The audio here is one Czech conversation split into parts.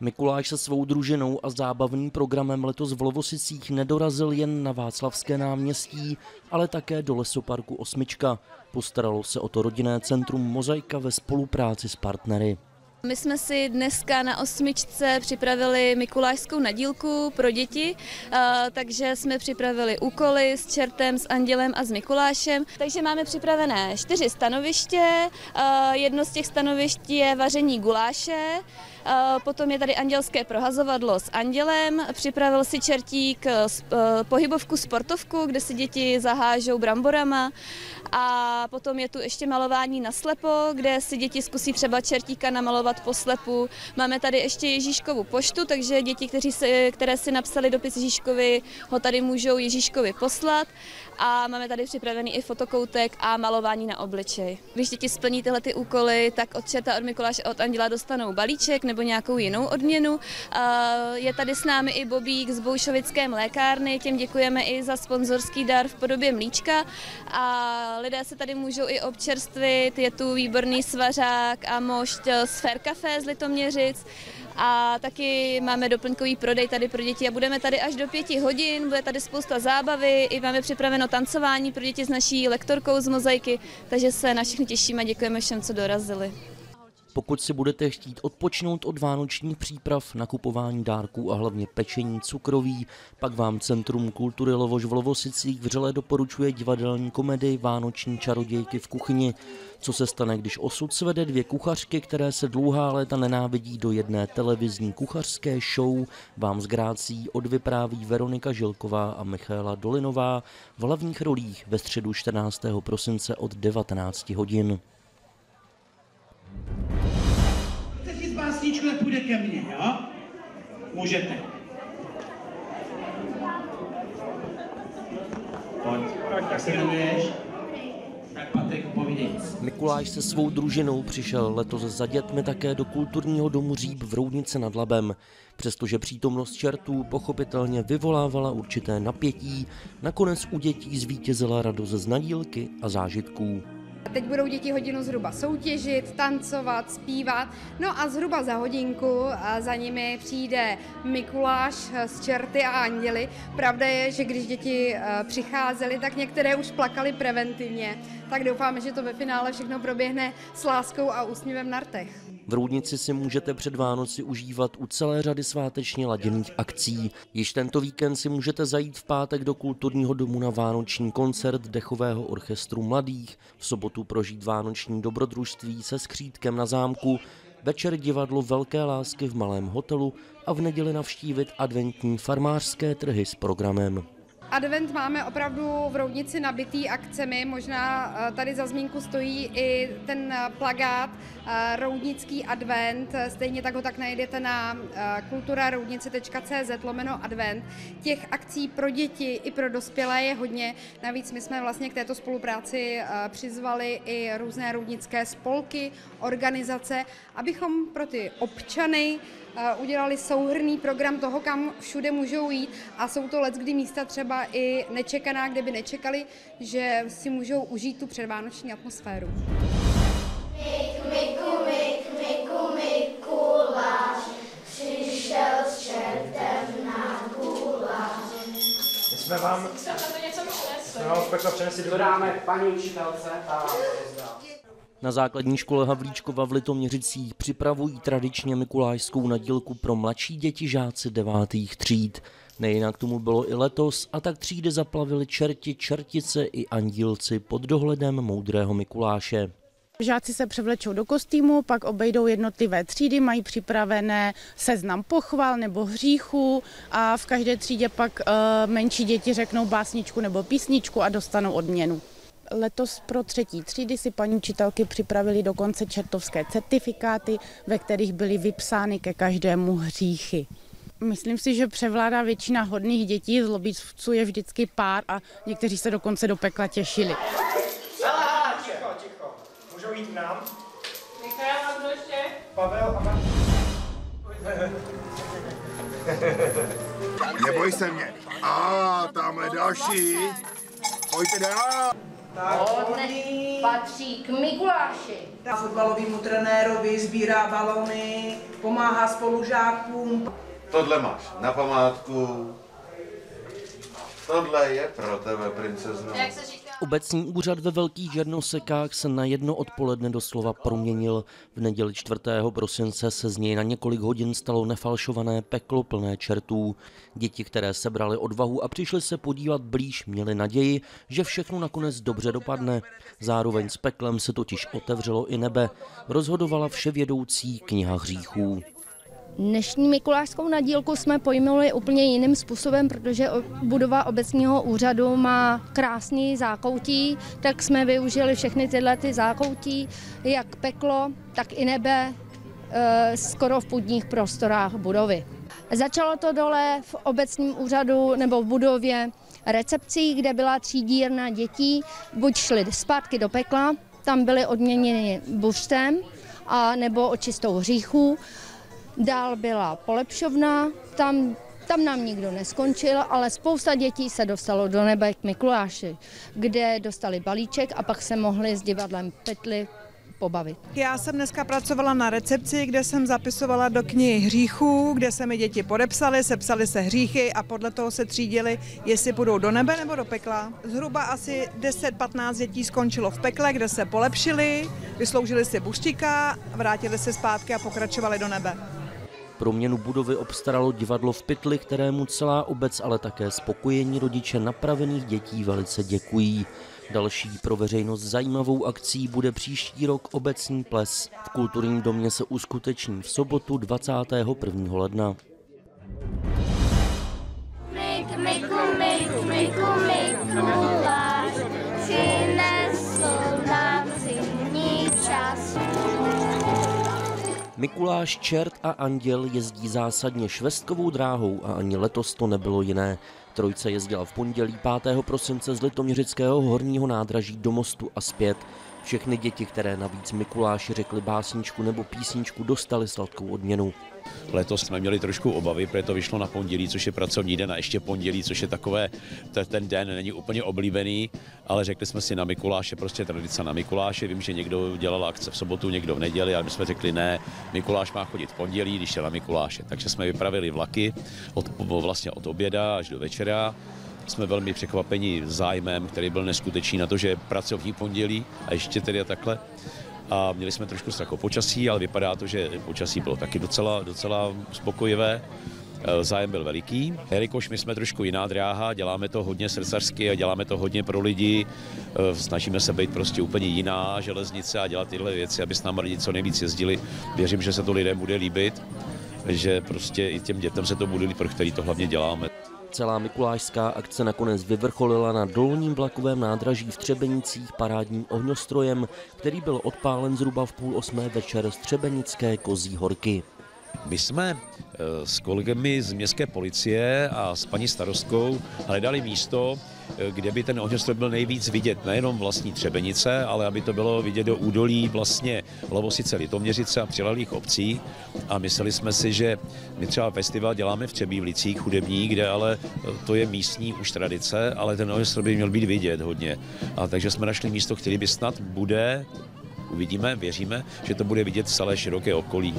Mikuláš se svou družinou a zábavným programem letos v Lovosicích nedorazil jen na Václavské náměstí, ale také do lesoparku Osmička. Postaralo se o to rodinné centrum Mozaika ve spolupráci s partnery. My jsme si dneska na Osmičce připravili mikulášskou nadílku pro děti, takže jsme připravili úkoly s čertem, s andělem a s Mikulášem. Takže máme připravené 4 stanoviště, jedno z těch stanovišť je vaření guláše, potom je tady andělské prohazovadlo s andělem, připravil si čertík pohybovku sportovku, kde si děti zahážou bramborama, a potom je tu ještě malování na slepo, kde si děti zkusí třeba čertíka namalovat po slepu. Máme tady ještě Ježíškovu poštu, takže děti, které si napsali dopis Ježíškovi, ho tady můžou Ježíškovi poslat. A máme tady připravený i fotokoutek a malování na obličej. Když děti splní tyhle ty úkoly, tak od čerta, od Mikuláše a od anděla dostanou balíček nebo nějakou jinou odměnu. Je tady s námi i Bobík z Boušovické mlékárny, těm děkujeme i za sponzorský dar v podobě mlíčka. A lidé se tady můžou i občerstvit, je tu výborný svařák a mošť z Fair Café z Litoměřic. A taky máme doplňkový prodej tady pro děti a budeme tady až do 5 hodin, bude tady spousta zábavy, i máme připraveno tancování pro děti s naší lektorkou z Mozaiky, takže se na všechny těšíme a děkujeme všem, co dorazili. Pokud si budete chtít odpočnout od vánočních příprav, nakupování dárků a hlavně pečení cukroví, pak vám Centrum kultury Lovoš v Lovosicích vřele doporučuje divadelní komedii Vánoční čarodějky v kuchyni. Co se stane, když osud svede 2 kuchařky, které se dlouhá léta nenávidí, do jedné televizní kuchařské show, vám z Grácí odvypráví Veronika Žilková a Michaela Dolinová v hlavních rolích ve středu 14. prosince od 19 hodin. Chceš jít básničku, tak půjde ke mně, jo? Můžete. Pojď, jak se jmenuješ? Tak Patrik, povídej. Mikuláš se svou družinou přišel letos za dětmi také do kulturního domu Říp v Roudnici nad Labem. Přestože přítomnost čertů pochopitelně vyvolávala určité napětí, nakonec u dětí zvítězila radost z nadílky a zážitků. Teď budou děti hodinu zhruba soutěžit, tancovat, zpívat, no a zhruba za hodinku za nimi přijde Mikuláš s čerty a anděli. Pravda je, že když děti přicházely, tak některé už plakaly preventivně, tak doufáme, že to ve finále všechno proběhne s láskou a úsměvem na rtech. V Roudnici si můžete před Vánoci užívat u celé řady svátečně laděných akcí. Již tento víkend si můžete zajít v pátek do kulturního domu na vánoční koncert dechového orchestru mladých, v sobotu prožít vánoční dobrodružství se skřítkem na zámku, večer divadlo Velké lásky v malém hotelu a v neděli navštívit adventní farmářské trhy s programem. Advent máme opravdu v Roudnici nabitý akcemi, možná tady za zmínku stojí i ten plakát Roudnický advent, stejně tak ho tak najdete na kulturaroudnici.cz/advent. Těch akcí pro děti i pro dospělé je hodně, navíc my jsme vlastně k této spolupráci přizvali i různé roudnické spolky, organizace, abychom pro ty občany udělali souhrnný program toho, kam všude můžou jít, a jsou to leckdy místa třeba i nečekaná, kde by nečekali, že si můžou užít tu předvánoční atmosféru. Mikuláš přišel s čertem na guláš. My jsme vám z pekla přinesli, dodáme paní učitelce a Na základní škole Havlíčkova v Litoměřicích připravují tradičně mikulášskou nadílku pro mladší děti žáci 9. tříd. Nejinak tomu bylo i letos, a tak třídy zaplavili čerti, čertice i andílci pod dohledem moudrého Mikuláše. Žáci se převlečou do kostýmu, pak obejdou jednotlivé třídy, mají připravené seznam pochval nebo hříchů a v každé třídě pak menší děti řeknou básničku nebo písničku a dostanou odměnu. Letos pro 3. třídy si paní učitelky připravili dokonce čertovské certifikáty, ve kterých byly vypsány ke každému hříchy. Myslím si, že převládá většina hodných dětí, zlobivců je vždycky pár a někteří se dokonce do pekla těšili. Ticho. Můžou jít k nám? Michal, a kdo ještě? Pavel a Martin. Neboj se mě. Tamhle další. Pojďte dál. Hodný patří k Mikuláši. Fotbalovému trenérovi sbírá balony, pomáhá spolužákům. Tohle máš na památku. Tohle je pro tebe, princezno. Obecní úřad ve Velkých Žernosekách se na jedno odpoledne doslova proměnil. V neděli 4. prosince se z něj na několik hodin stalo nefalšované peklo plné čertů. Děti, které sebrali odvahu a přišli se podívat blíž, měly naději, že všechno nakonec dobře dopadne. Zároveň s peklem se totiž otevřelo i nebe. Rozhodovala vševědoucí kniha hříchů. Dnešní mikulášskou nadílku jsme pojmenovali úplně jiným způsobem, protože budova obecního úřadu má krásný zákoutí, tak jsme využili všechny tyhle zákoutí, jak peklo, tak i nebe, skoro v půdních prostorách budovy. Začalo to dole v obecním úřadu nebo v budově recepcí, kde byla třídírna dětí, buď šly zpátky do pekla, tam byly odměněny buřtem a nebo očistou hříchů. Dál byla polepšovna, tam nám nikdo neskončil, ale spousta dětí se dostalo do nebe k Mikuláši, kde dostali balíček a pak se mohli s divadlem Petli pobavit. Já jsem dneska pracovala na recepci, kde jsem zapisovala do knihy hříchů, kde se mi děti podepsaly, sepsaly se hříchy a podle toho se třídili, jestli půjdou do nebe nebo do pekla. Zhruba asi 10-15 dětí skončilo v pekle, kde se polepšili, vysloužili si buštíka, vrátili se zpátky a pokračovali do nebe. Proměnu budovy obstaralo divadlo v Pytli, kterému celá obec, ale také spokojení rodiče napravených dětí velice děkují. Další pro veřejnost zajímavou akcí bude příští rok obecní ples. V kulturním domě se uskuteční v sobotu 21. ledna. Mikuláš přinesl nám zimní čas. Mikuláš, čert a anděl jezdí zásadně švestkovou dráhou a ani letos to nebylo jiné. Trojce jezdila v pondělí 5. prosince z Litoměřického horního nádraží do Mostu a zpět. Všechny děti, které navíc Mikuláši řekli básničku nebo písničku, dostali sladkou odměnu. Letos jsme měli trošku obavy, protože to vyšlo na pondělí, což je pracovní den, a ještě pondělí, což je takové, ten den není úplně oblíbený, ale řekli jsme si na Mikuláše, prostě tradice na Mikuláše. Vím, že někdo dělal akce v sobotu, někdo v neděli, ale my jsme řekli ne, Mikuláš má chodit v pondělí, když je na Mikuláše. Takže jsme vypravili vlaky od oběda až do večera. Jsme velmi překvapeni zájmem, který byl neskutečný na to, že je pracovní pondělí a ještě tedy takhle. A měli jsme trošku strach o počasí, ale vypadá to, že počasí bylo taky docela spokojivé. Zájem byl veliký. Jelikož my jsme trošku jiná dráha, děláme to hodně srdcařsky a děláme to hodně pro lidi. Snažíme se být prostě úplně jiná železnice a dělat tyhle věci, aby s námi lidi co nejvíc jezdili. Věřím, že se to lidem bude líbit, že prostě i těm dětem se to bude líbit, pro který to hlavně děláme. Celá mikulášská akce nakonec vyvrcholila na dolním vlakovém nádraží v Třebenicích parádním ohňostrojem, který byl odpálen zhruba v 7:30 večer z Třebenické Kozí horky. My jsme s kolegy z městské policie a s paní starostkou hledali místo, kde by ten ohňostroj byl nejvíc vidět, nejenom vlastní Třebenice, ale aby to bylo vidět do údolí vlastně Lovosice, Litoměřice a přilehlých obcí. A mysleli jsme si, že my třeba festival děláme v Třebívlicích hudební, kde ale to je místní už tradice, ale ten ohňostroj by měl být vidět hodně. A takže jsme našli místo, který by snad bude, uvidíme, věříme, že to bude vidět celé široké okolí.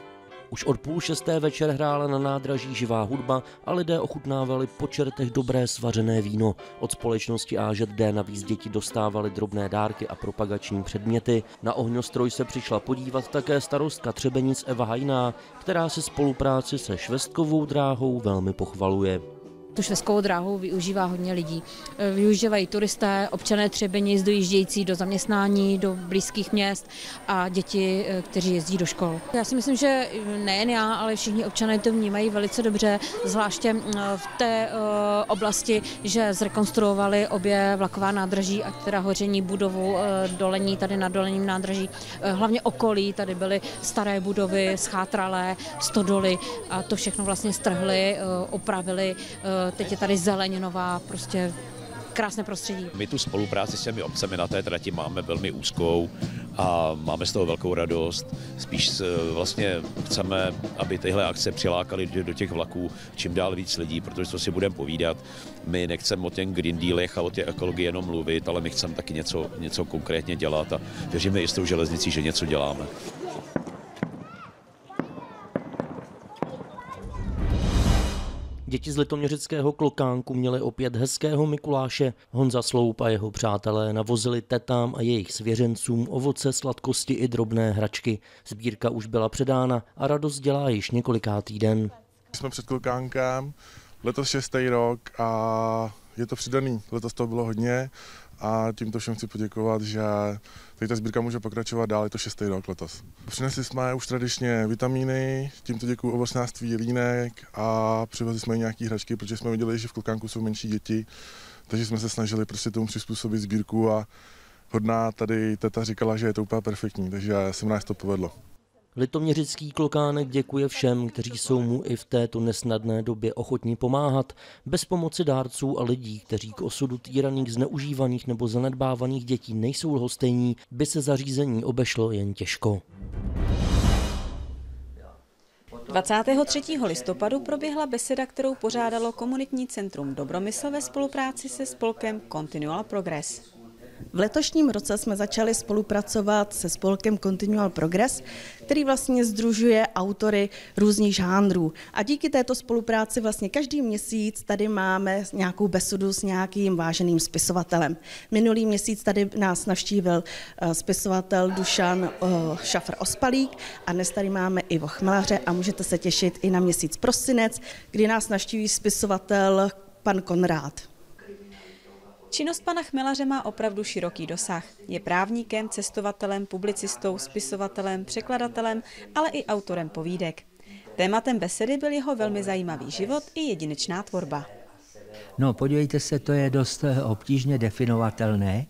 Už od 5:30 večer hrála na nádraží živá hudba a lidé ochutnávali po čertech dobré svařené víno. Od společnosti AŽD navíc děti dostávaly drobné dárky a propagační předměty. Na ohňostroj se přišla podívat také starostka Třebenic Eva Hajná, která se spolupráci se švestkovou dráhou velmi pochvaluje. Tu švestkovou dráhu využívá hodně lidí. Využívají turisté, občané Třebenic dojíždějící do zaměstnání, do blízkých měst a děti, kteří jezdí do škol. Já si myslím, že nejen já, ale všichni občané to vnímají velice dobře, zvláště v té oblasti, že zrekonstruovali obě vlaková nádraží a teda hoření budovu dolení, tady na dolním nádraží, hlavně okolí, tady byly staré budovy, schátralé, stodoly a to všechno vlastně strhli, opravili. Teď je tady zeleninová, prostě krásné prostředí. My tu spolupráci s těmi obcemi na té trati máme velmi úzkou a máme z toho velkou radost. Spíš vlastně chceme, aby tyhle akce přilákaly do těch vlaků čím dál víc lidí, protože to si budeme povídat. My nechceme o těch Green Dealech a o těch ekologii jenom mluvit, ale my chceme taky něco konkrétně dělat a věříme i s tou železnicí, že něco děláme. Děti z litoměřického Klokánku měly opět hezkého Mikuláše. Honza Sloup a jeho přátelé navozili tetám a jejich svěřencům ovoce, sladkosti i drobné hračky. Sbírka už byla předána a radost dělá již několikátý den. Jsme před Klokánkem, letos 6. rok a je to přidaný. Letos toho bylo hodně a tímto všem chci poděkovat, že tady ta sbírka může pokračovat dál, je to 6. rok letos. Přinesli jsme už tradičně vitamíny, tímto děkuju ovocnářství Jelínek a přivezli jsme nějaké hračky, protože jsme viděli, že v Klokánku jsou menší děti, takže jsme se snažili prostě tomu přizpůsobit sbírku a hodná tady teta říkala, že je to úplně perfektní, takže se nám to povedlo. Litoměřický Klokánek děkuje všem, kteří jsou mu i v této nesnadné době ochotní pomáhat. Bez pomoci dárců a lidí, kteří k osudu týraných, zneužívaných nebo zanedbávaných dětí nejsou lhostejní, by se zařízení obešlo jen těžko. 23. listopadu proběhla beseda, kterou pořádalo komunitní centrum Dobromysl ve spolupráci se spolkem Continual Progress. V letošním roce jsme začali spolupracovat se spolkem Continual Progress, který vlastně sdružuje autory různých žánrů. A díky této spolupráci vlastně každý měsíc tady máme nějakou besedu s nějakým váženým spisovatelem. Minulý měsíc tady nás navštívil spisovatel Dušan Šafr-Ospalík a dnes tady máme Ivo Chmelaře a můžete se těšit i na měsíc prosinec, kdy nás navštíví spisovatel pan Konrád. Činnost pana Chmelaře má opravdu široký dosah. Je právníkem, cestovatelem, publicistou, spisovatelem, překladatelem, ale i autorem povídek. Tématem besedy byl jeho velmi zajímavý život i jedinečná tvorba. No, podívejte se, to je dost obtížně definovatelné.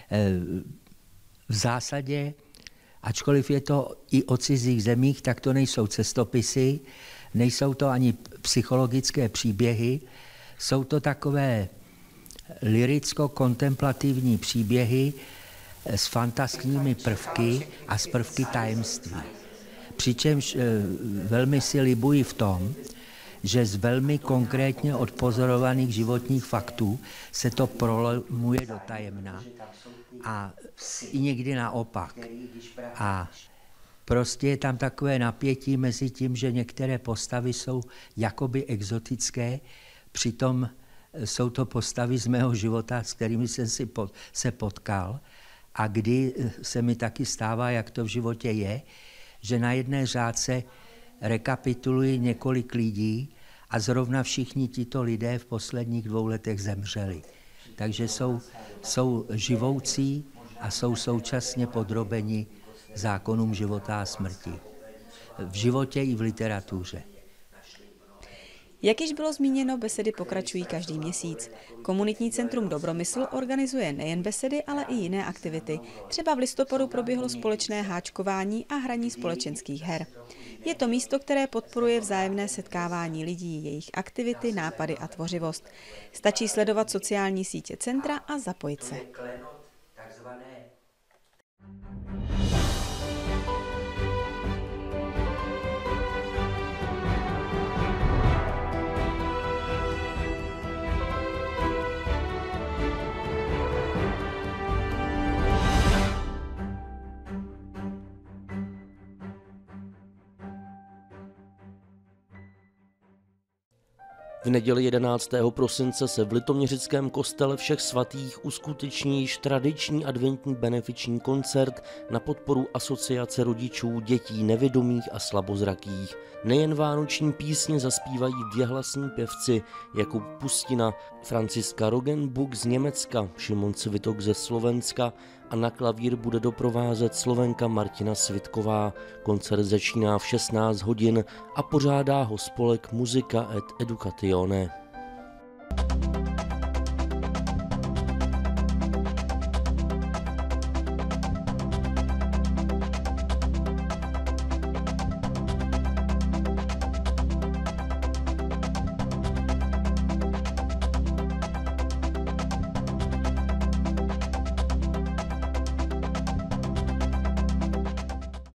V zásadě, ačkoliv je to i o cizích zemích, tak to nejsou cestopisy, nejsou to ani psychologické příběhy, jsou to takové liricko-kontemplativní příběhy s fantastickými prvky a s prvky tajemství. Přičemž velmi si libuji v tom, že z velmi konkrétně odpozorovaných životních faktů se to prolamuje do tajemna a i někdy naopak. A prostě je tam takové napětí mezi tím, že některé postavy jsou jakoby exotické, přitom jsou to postavy z mého života, s kterými jsem se potkal a kdy se mi taky stává, jak to v životě je, že na jedné řádce rekapituluji několik lidí a zrovna všichni tito lidé v posledních 2 letech zemřeli. Takže jsou živoucí a jsou současně podrobeni zákonům života a smrti. V životě i v literatuře. Jak již bylo zmíněno, besedy pokračují každý měsíc. Komunitní centrum Dobromysl organizuje nejen besedy, ale i jiné aktivity. Třeba v listopadu proběhlo společné háčkování a hraní společenských her. Je to místo, které podporuje vzájemné setkávání lidí, jejich aktivity, nápady a tvořivost. Stačí sledovat sociální sítě centra a zapojit se. V neděli 11. prosince se v litoměřickém kostele Všech svatých uskuteční již tradiční adventní benefiční koncert na podporu Asociace rodičů dětí nevidomých a slabozrakých. Nejen vánoční písně zaspívají 2 hlasní pěvci, Jakub Pustina, Franciska Rogenbuch z Německa, Šimon Cvitok ze Slovenska a na klavír bude doprovázet Slovenka Martina Svitková. Koncert začíná v 16 hodin a pořádá ho spolek Musica et Educatione.